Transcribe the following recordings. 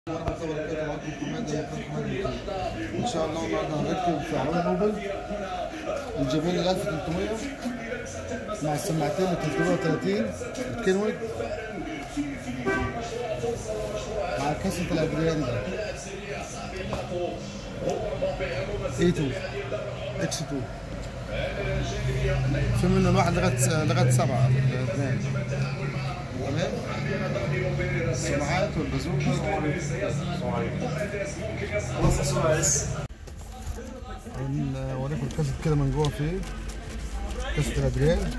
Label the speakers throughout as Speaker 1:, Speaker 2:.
Speaker 1: ان شاء الله النهارده هنركب في عربيه نوبل الجيبين ال 1300 مع السماعتين ال 330 الكينويد مع كاسه الادريان ده A2 X2 في منه الواحد لغايه 7 تمام. السماعات والبازوكا.
Speaker 2: خلاص الصورة اس.
Speaker 1: هوريكم الكاسيت كده من جوه فيه كاسيت الادريان.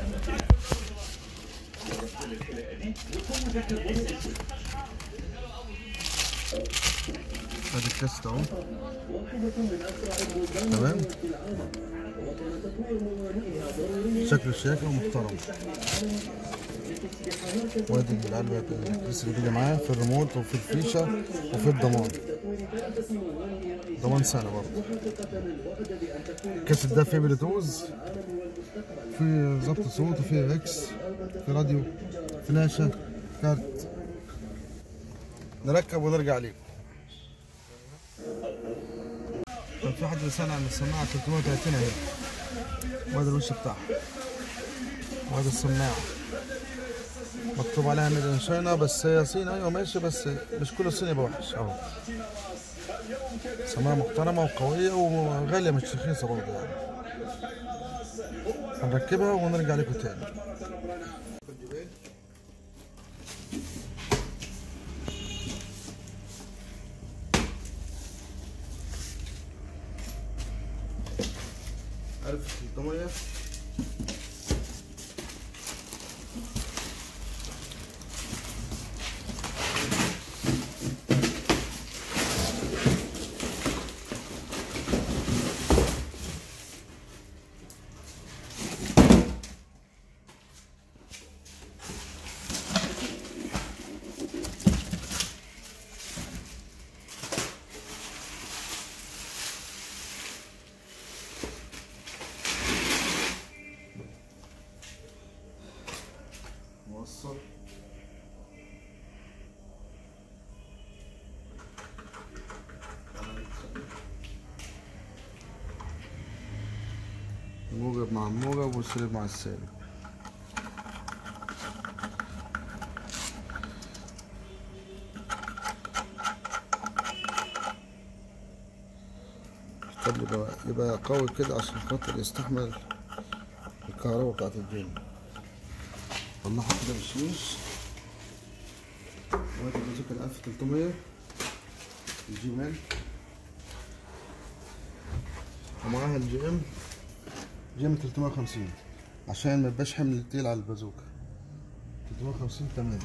Speaker 1: ادي الكاسيت اهو تمام. شكله شياكة ومحترم. وادي العلبة الكيس اللي معاه في الريموت وفي الفيشة وفي الضمان. ضمان سنة برضه. الكاسيت ده فيه بلوتوز، فيه ضبط صوت وفيه اكس، في راديو، فلاشة، كارت. نركب ونرجع ليكم. كان في حد بيسألني عن السماعة 330 اهي. وهذا الوش بتاعها. وهذا السماعة. مكتوب عليها ميد ان شاينا، بس هي صين ايوه ماشي، بس مش كل الصين يبقى وحش اهو. سماعة محترمة وقوية وغالية مش رخيصة برضه يعني. هنركبها ونرجع لكم تاني. ألف 300 موصل. الموجب مع الموجب والسالب مع السالب. يبقى قوي كده عشان خاطر يستحمل الكهرباء بتاعت الجيم. طلعها كده بالشيش. وادي البازوكا ال 1300 الجي مان ومعاها الجي ام 350 عشان ما يبقاش حمل تقيل على البازوكا. 350 تمام.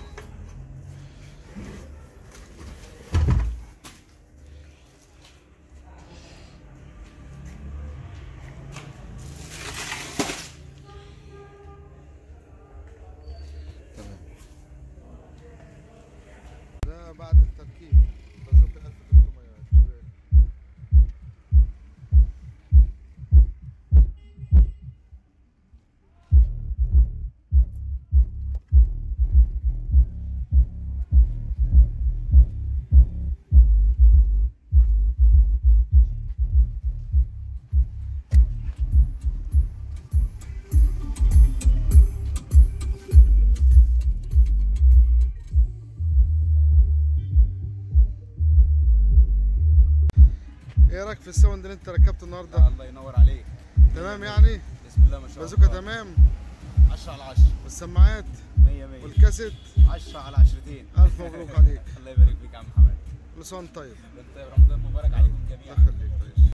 Speaker 1: بعد التركيب بازوكا 1300 ايه رايك في الساوند اللي انت ركبته النهارده؟
Speaker 2: الله ينور عليك.
Speaker 1: تمام يعني؟
Speaker 2: بسم الله ما شاء الله.
Speaker 1: بازوكا تمام؟
Speaker 2: 10 على 10.
Speaker 1: والسماعات؟
Speaker 2: 100 100.
Speaker 1: والكاسيت؟
Speaker 2: 10 على 10.
Speaker 1: الف مبروك عليك.
Speaker 2: الله يبارك فيك يا عم محمد.
Speaker 1: كل سنه وانت طيب.
Speaker 2: رمضان مبارك عليكم جميعا.
Speaker 1: الله يخليك.